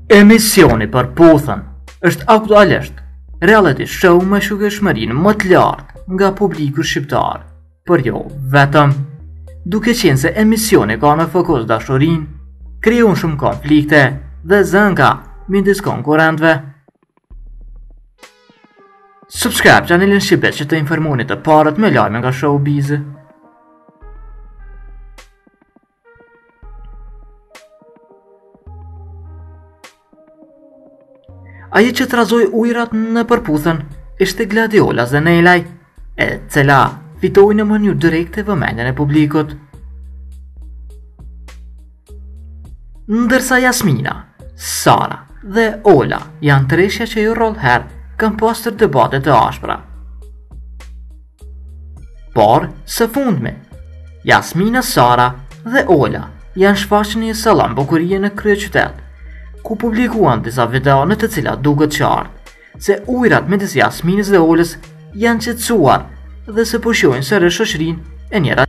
Emisioni për puthën është aktualisht reality show me shukeshmërinë më të lartë nga publiku shqiptar, por jo vetëm. Duke qenë se emisioni ka në fokus dashurinë, krijon shumë konflikte dhe zënga midis konkurrentëve. Subscribe channelin shqiptar që të informoni të parët me lajme nga showbizi. Ajo që trazoi ujërat në përputhën ishte Gladiola Zenelaj, e cila fitoi në mënyrë direkte vëmendjen e publikut. Ndërsa Jasmina, Sara dhe Ola janë treshja që jo rrallëherë kanë pasur debate të ashpra. Por, së fundmi, Jasmina, Sara dhe Ola janë shfaqur në një sallon bukurie në kryeqytet, ku publikuan disa video në të cilat duket qartë se ujërat midis Jasminës dhe Olës janë qetësuar dhe se po shohin sërish shoqërinë e njëra